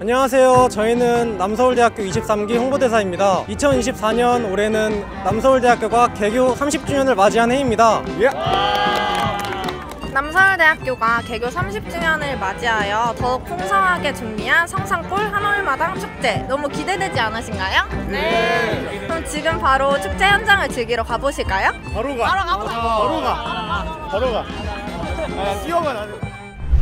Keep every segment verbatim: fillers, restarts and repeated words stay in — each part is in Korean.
안녕하세요. 저희는 남서울대학교 이십삼 기 홍보대사입니다. 이천이십사 년 올해는 남서울대학교가 개교 삼십 주년을 맞이한 해입니다. 예. 남서울대학교가 개교 삼십 주년을 맞이하여 더욱 풍성하게 준비한 성산골 한올마당 축제, 너무 기대되지 않으신가요? 네. 그럼 지금 바로 축제 현장을 즐기러 가보실까요? 바로 가. 바로 가보자. 바로 가. 바로 가. 아, 뛰어가 나는.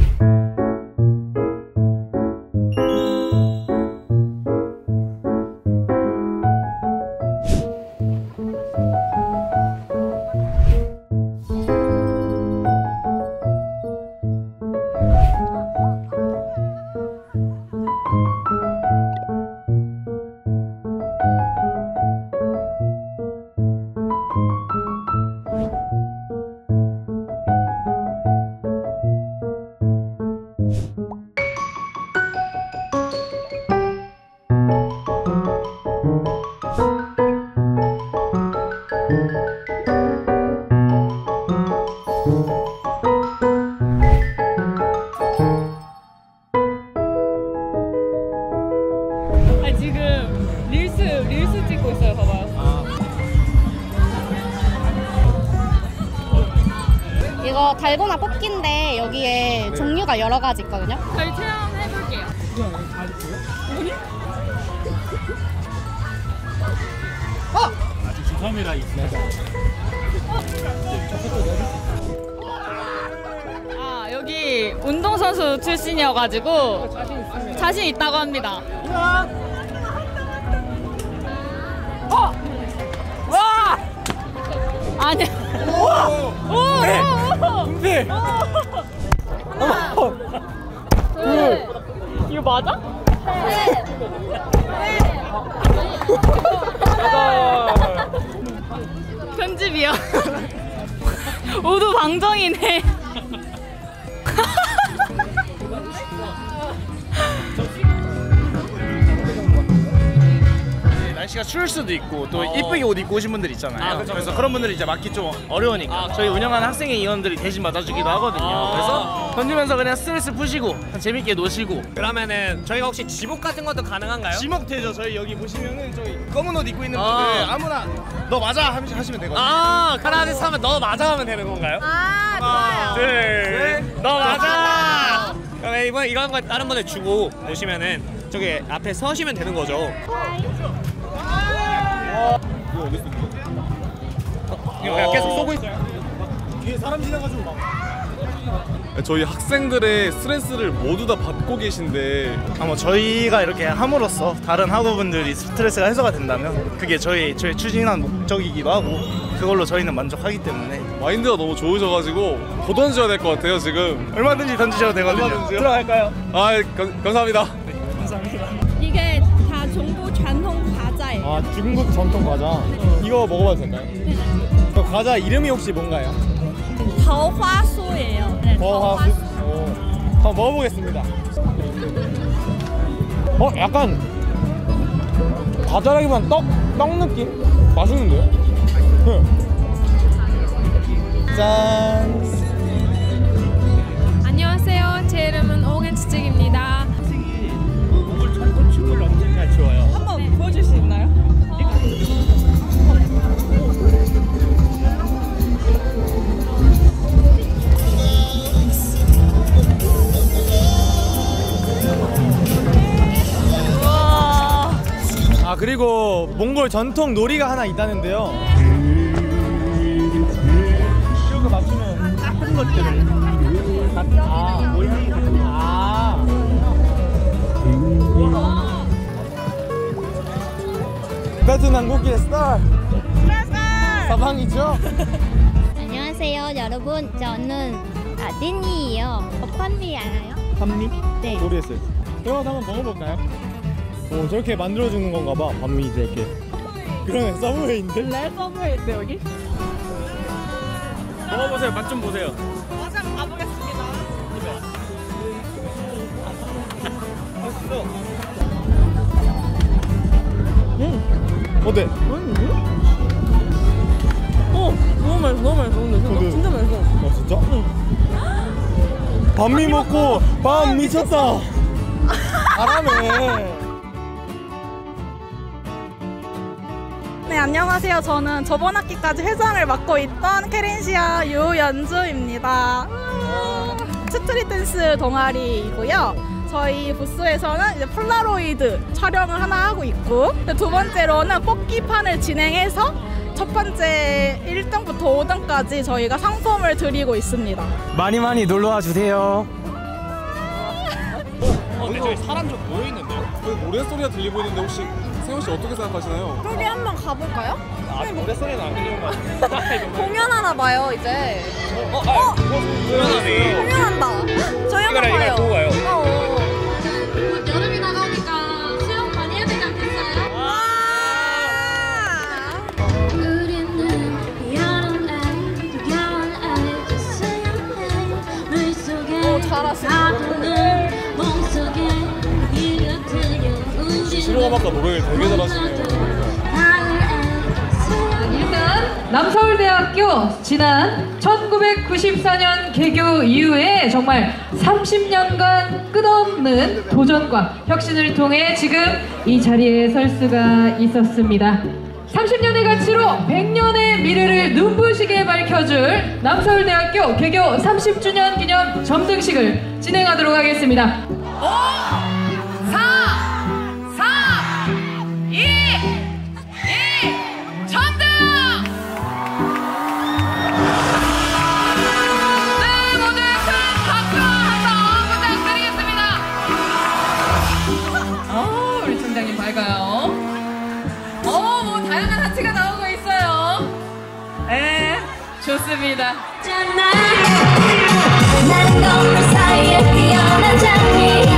지금 릴스 릴스 찍고 있어요. 봐봐요. 아. 이거 달고나 뽑기인데 여기에 네. 종류가 여러 가지 있거든요. 저희 체험해 볼게요. 뭐니? 어! 아직 카메라 있습니다. 아, 여기 운동선수 출신이어가지고 자신 있다고 합니다. 어! 와! 아니야. 오! 오! 네. 네. 하나, 둘. 이거 맞아? 네. 편집이요. 모두 방정이네. 날씨가 추울 수도 있고 또 어. 이쁘게 옷 입고 오신 분들 있잖아요. 아, 그쵸, 그래서 그쵸. 그런 분들이 이제 맡기 좀 어려우니까 아, 저희 운영하는 학생회 위원들이 대신 맡아주기도 하거든요. 아. 그래서 던지면서 그냥 스트레스 푸시고 재밌게 노시고. 그러면은 저희가 혹시 지목 같은 것도 가능한가요? 지목 되죠. 저희 여기 보시면은 저희 검은 옷 입고 있는 아. 분들 아무나 너 맞아 하면 하시면 되거든요. 아, 하나 둘 셋 하면 너 맞아 하면 되는 건가요? 아, 좋아요. 둘, 너 맞아. 그러면 이번 이거 한번 다른 분들 주고 오시면은 저기 앞에 서시면 되는 거죠. 이거 어디 있어? 이거 그냥 계속 쏘고 있어요. 뒤에 사람 지나가지고 막. 저희 학생들의 스트레스를 모두 다 받고 계신데 아, 뭐 저희가 이렇게 함으로써 다른 학우분들이 스트레스가 해소가 된다면 그게 저희 저희 추진한 목적이기도 하고 그걸로 저희는 만족하기 때문에 마인드가 너무 좋으셔가지고 더 던져야 될 것 같아요. 지금 얼마든지 던지셔도 되거든요. 얼마든지요? 들어갈까요? 아 감, 감사합니다. 감사합니다. 이게 다 중국 전통 과자예요. 아, 중국 전통 과자. 이거 먹어봐도 될까요? 그 과자 이름이 혹시 뭔가요? 다오화수예요. 네, 버화수. 오. 한번 먹어보겠습니다. 어, 약간 과자라기보단 떡, 떡 느낌? 맛있는데요? 네. 짠. 안녕하세요. 제 이름은 오겐치직입니다. 몽골 전통 춤을 엄청 잘 추어요. 한번 보여줄 수 있나요? 아, 그리고 몽골 전통 놀이가 하나 있다는데요. 이거 맞추면 작은 것들을 아, 모양이 아. 베트남 국기의 스타. 사방이죠? 안녕하세요, 여러분. 저는 아딘이에요. 어, 펀리 알아요? 밤미? 네. 모르겠어요. 이거 한번 먹어볼까요? 오, 저렇게 만들어주는 건가 봐. 밤미 이제 이렇게. 그러네, 서브웨이인데? 네, 서브웨이 있대 여기. 먹어보세요. 맛 좀 보세요. 맞아, 가보겠습니다. 음, 어때? 어, 너무 맛있어, 너무 맛있어. 근데 생각 근데- 진짜 맛있어. 아, 진짜? 응. 밤미 먹고 밤 미쳤다. 잘하네. 네, 안녕하세요. 저는 저번 학기까지 회장을 맡고 있던 캐린시아 유연주입니다. 스트릿 댄스 동아리이고요. 저희 부스에서는 이제 폴라로이드 촬영을 하나 하고 있고, 두 번째로는 뽑기판을 진행해서 첫 번째 일 등부터 오 등까지 저희가 상품을 드리고 있습니다. 많이 많이 놀러와 주세요. 어, 근데 저기 사람 좀 모여 있는데요? 그 노래 소리가 들리고 있는데 혹시 세훈 씨 어떻게 생각하시나요? 우리 한번 가볼까요? 아, 노래 소리는 안 들리는 것 같아. 공연하나 봐요, 이제. 어, 아, 공연하네. 공연한다. 저희 한번 이거랑 봐요. 이거랑 보고 가요. 어, 어. 여름이 다가오니까 수영 많이 해야 되지 않겠어요? 오, 잘하시네. 실용음악과 노래를 되게 잘하시네요. 일단 남서울대학교 지난 천구백구십사 년 개교 이후에 정말 삼십 년간 끝없는 도전과 혁신을 통해 지금 이 자리에 설 수가 있었습니다. 삼십 년의 가치로 백 년의 미래를 눈부시게 밝혀줄 남서울대학교 개교 삼십 주년 기념 점등식을 진행하도록 하겠습니다. 오, 사, 삼, 이, 일, 점등! 네, 모두 큰 박수와 함성 부탁드리겠습니다. 어, 우리 총장님 밝아요. 어, 뭐 다양한 하트가 나오고 있어요. 네, 좋습니다. 나는 건물 사이에 피어난 장미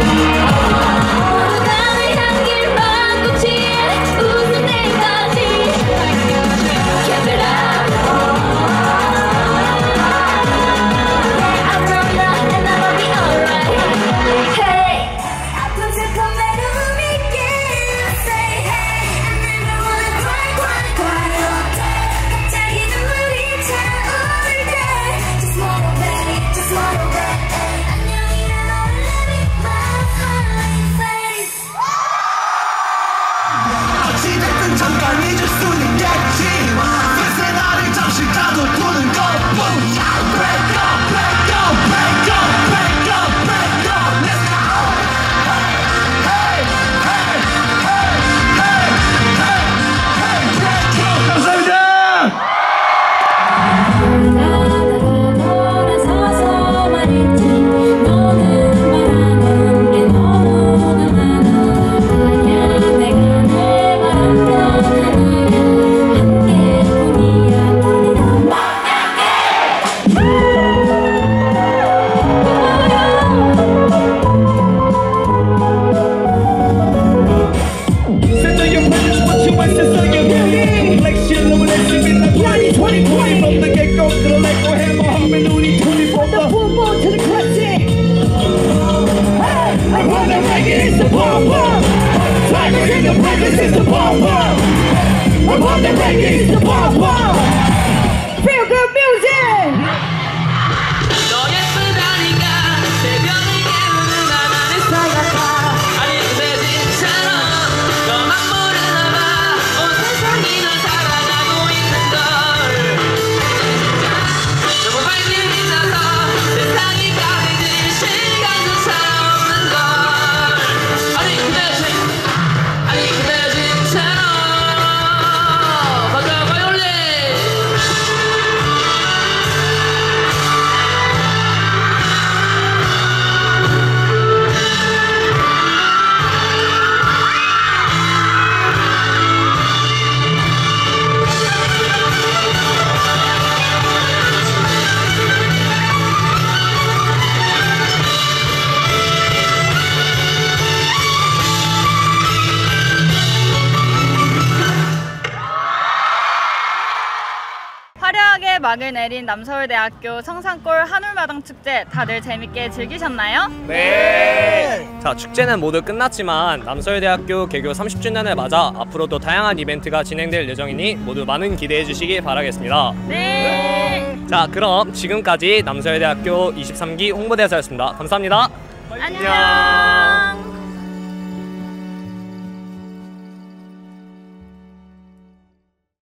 오르가는 향기만 꽃이 웃을 때까지 Keep it up I'm grown up and I'ma be alright Hey 아픈 슬픔에 눈 있게 Say hey I never wanna cry cry cry 갑자기 눈물이 차오를 때 Just wanna play Just wanna play 안녕이란 너를 let me my smiling face 어찌됐든 잠깐 잊을 수는 있겠지만 그새 나를 잠시 가둬두는 것뿐 Break up, break up, break up, break up, break up Let's go! Hey, hey, hey, hey, hey, hey, break up 감사합니다! 돌아서서 말했지 너는 말하는 게 너무나 많아 그냥 내가 내 바람던 하나야 함께뿐이야 우리는 Center your purpose, what you want, center your beauty Reflection, luminescent in the twenty twenty From the get-go to the let-go hammer Humming Looney Tunes from the boom-boom to the classic Hey, I wanna make it, it's the bomb-bomb Tigers in the presence, it's the bomb-bomb I wanna make it, it's the bomb-bomb Feel good music! 너 예쁘다니까 새벽을 깨우는 나만의 사야가 아니 새집처럼 너만 모르나 봐온 세상이 널 살아가고 있는 걸 너무 밝은 빛나서 세상이 까매진 시간조차 없는 걸 아니 그대지 아니 그대집처럼 바꿔봐요 올래 화려하게 막을 내린 남서울대학교 청산골 한울마당 축제 다들 재밌게 즐기셨나요? 네. 자, 축제는 모두 끝났지만 남서울대학교 개교 삼십 주년을 맞아 앞으로도 다양한 이벤트가 진행될 예정이니 모두 많은 기대해 주시기 바라겠습니다. 네. 자, 그럼 지금까지 남서울대학교 이십삼 기 홍보대사였습니다. 감사합니다. 안녕.